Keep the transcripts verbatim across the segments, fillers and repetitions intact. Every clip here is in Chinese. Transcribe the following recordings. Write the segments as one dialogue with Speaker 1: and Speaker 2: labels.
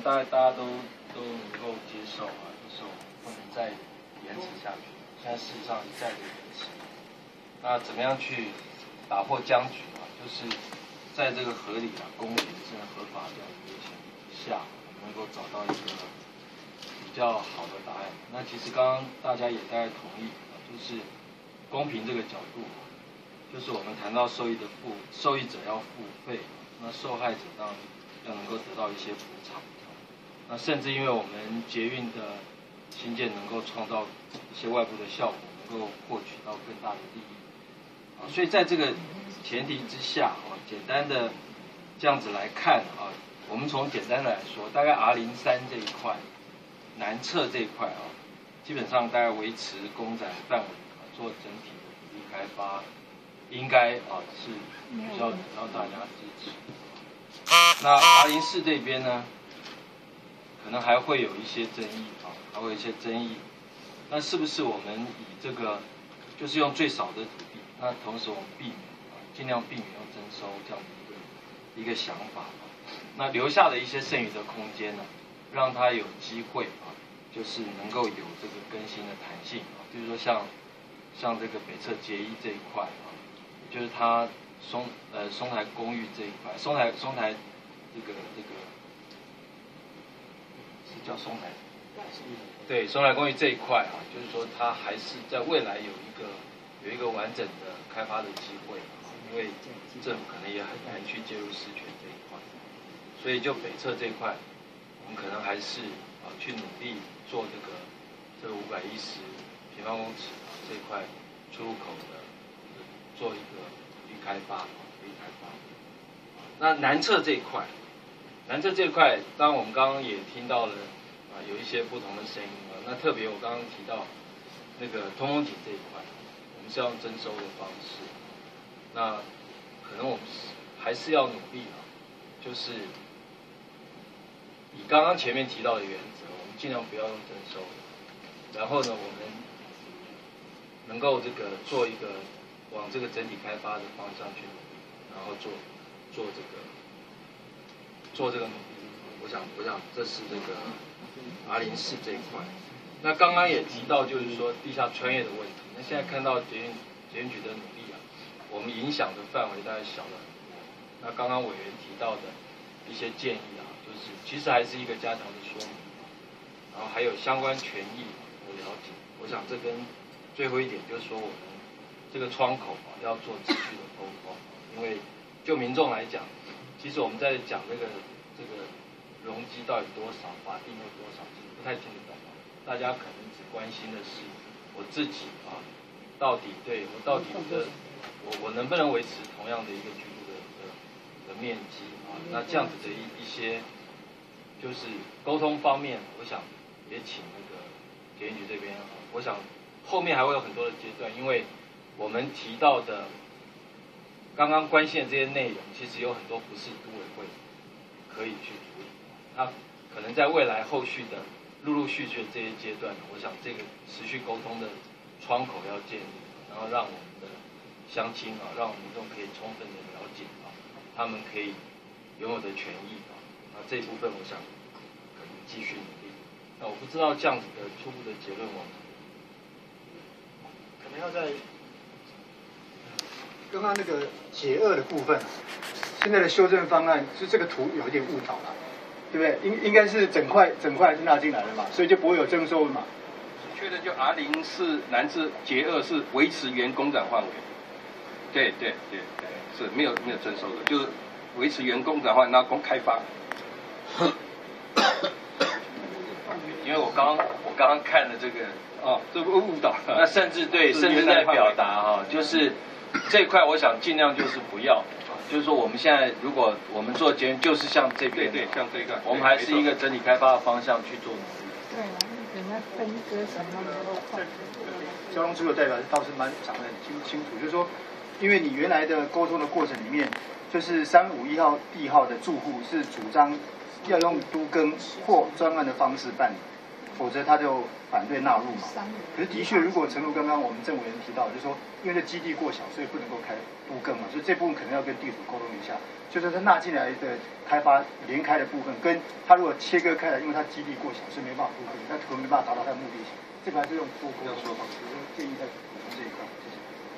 Speaker 1: 大概大家都都能够接受啊，就是我们不能再延迟下去。现在事实上一再的延迟，那怎么样去打破僵局啊？就是在这个合理啊、公平、甚至合法这样的一个前提下，能够找到一个比较好的答案。那其实刚刚大家也大概同意啊，就是公平这个角度，就是我们谈到受益的付受益者要付费，那受害者当然要能够得到一些补偿。那甚至因为我们捷运的新建能够创造一些外部的效果，能够获取到更大的利益啊，所以在这个前提之下啊，简单的这样子来看啊，我们从简单的来说，大概 R 零三这一块南侧这一块啊，基本上大概维持公展范围啊，做整体的土地开发，应该啊是比较得到大家支持。那 R 零四这边呢，可能还会有一些争议啊，还会有一些争议。那是不是我们以这个就是用最少的土地，那同时我们避免啊，尽量避免用征收这样的一个一个想法啊，那留下的一些剩余的空间呢，让它有机会啊，就是能够有这个更新的弹性啊，比如说像像这个北侧捷一这一块啊，就是它松呃松台公寓这一块，松台松台这个这个是叫松台，对，松台公寓这一块啊，就是说它还是在未来有一个有一个完整的开发的机会啊，因为政府可能也很难去介入私权这一块，所以就北侧这一块，我们可能还是啊去努力做这个这个五百一十平方公尺啊这一块出入口的做一个土地开发，土地开发。那南侧这一块，南侧这一块，当然我们刚刚也听到了啊，有一些不同的声音啊。那特别我刚刚提到那个通风井这一块，我们是要用征收的方式。那可能我们还是要努力啊，就是以刚刚前面提到的原则，我们尽量不要用征收。然后呢，我们能够这个做一个往这个整体开发的方向去努力，然后做做这个做这个努力。我想，我想这是这个 R 零四这一块。那刚刚也提到，就是说地下穿越的问题。那现在看到捷运捷运局的努力啊，我们影响的范围大概小了很多。那刚刚委员提到的一些建议啊，就是其实还是一个加强的说明，然后还有相关权益的了解。我想这跟最后一点就是说，我们这个窗口啊要做持续的沟通，因为就民众来讲，其实我们在讲这个这个容积到底多少，法定有多少，其实不太听得懂。大家可能只关心的是我自己啊，到底对我到底的我我能不能维持同样的一个居住的的的面积啊？那这样子的一一些就是沟通方面，我想也请那个捷运局这边啊，我想后面还会有很多的阶段，因为我们提到的刚刚关心的这些内容，其实有很多不是都委会可以去处理，那可能在未来后续的陆陆续续的这些阶段，我想这个持续沟通的窗口要建立，然后让我们的乡亲啊，让民众可以充分的了解啊，他们可以拥有的权益啊，那这一部分我想可能继续努力。那我不知道这样子的初步的结论，我们
Speaker 2: 可能要在刚刚那个解二的部分，现在的修正方案是这个图有一点误导了。对不对？应应该是整块整块是纳进来的嘛，所以就不会有征收了嘛。
Speaker 3: 确认就 R 零四南至捷二是维持原公展范围。对对对对，是没有没有征收的，就是维持原公展范围，那公开发。
Speaker 1: 因为我刚我刚刚看了这个
Speaker 3: 哦，这个误导。
Speaker 1: 那甚至对，甚至在表达哈，就是这一块我想尽量就是不要。就是说，我们现在如果我们做捷运，就是像这边，
Speaker 3: 对对，像这个，
Speaker 1: 我们还是一个整体开发的方向去做努力。
Speaker 4: 对啊，人家分割什么的。
Speaker 2: 交通处的代表倒是蛮讲得很清清楚，就是说，因为你原来的沟通的过程里面，就是三五一号地号的住户是主张要用都更或专案的方式办理， 否则他就反对纳入嘛。可是的确，如果诚如刚刚我们政委员提到，就是说因为这基地过小，所以不能够开都更嘛，所以这部分可能要跟地主沟通一下，就是他纳进来的开发连开的部分，跟他如果切割开来，因为他基地过小，是没办法都更，那可能没办法达到他的目的性。这个还是用多沟通的方式，建议在补充这一块。谢谢。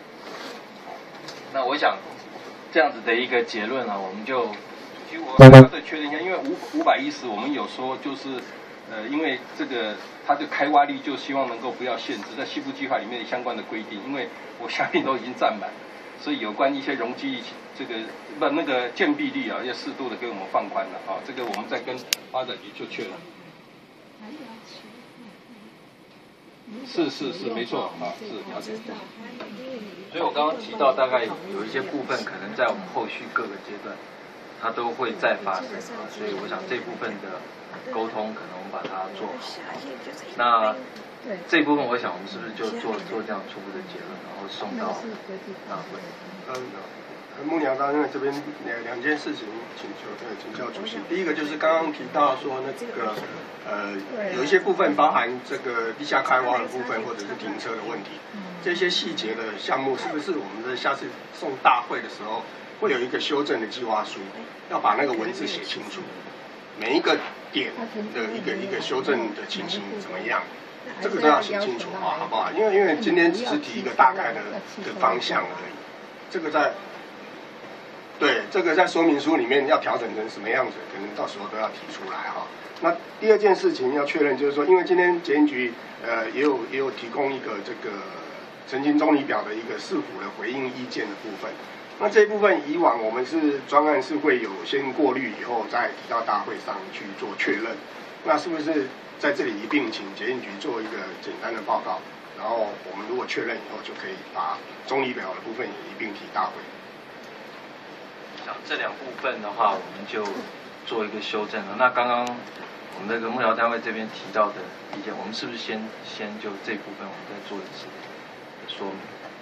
Speaker 1: 那我想这样子的一个结论啊，我们就。
Speaker 3: 其实我要再确认一下，因为五五百一十我们有说就是，呃，因为这个它的开挖率就希望能够不要限制，在西部计划里面的相关的规定，因为我相信都已经占满，所以有关一些容积这个不那个建蔽率啊，要适度的给我们放宽了啊，这个我们再跟发展局就确认。是是是，没错啊，是了解。
Speaker 1: 所以我刚刚提到，大概有一些部分可能在我们后续各个阶段。它都会再发生啊，所以我想这部分的沟通可能我们把它做好。那这部分我想我们是不是就做做这样初步的结论，然后送到大会？
Speaker 5: 嗯，木娘刚因为这边两两件事情请求呃请教主席，第一个就是刚刚提到说那个呃有一些部分包含这个地下开挖的部分或者是停车的问题，这些细节的项目是不是我们的下次送大会的时候？会有一个修正的计划书，要把那个文字写清楚，每一个点的一个一个修正的情形怎么样，这个都要写清楚啊，好不好？因为因为今天只是提一个大概的的方向而已，这个在对这个在说明书里面要调整成什么样子，可能到时候都要提出来哈。那第二件事情要确认就是说，因为今天检验局呃也有也有提供一个这个澄清中离表的一个市府的回应意见的部分。那这一部分以往我们是专案是会有先过滤以后再提到大会上去做确认，那是不是在这里一并请检验局做一个简单的报告，然后我们如果确认以后就可以把中离表的部分也一并提大会。
Speaker 1: 像这两部分的话，我们就做一个修正了。那刚刚我们那个幕僚单位这边提到的意见，我们是不是先先就这部分我们再做一次的说明？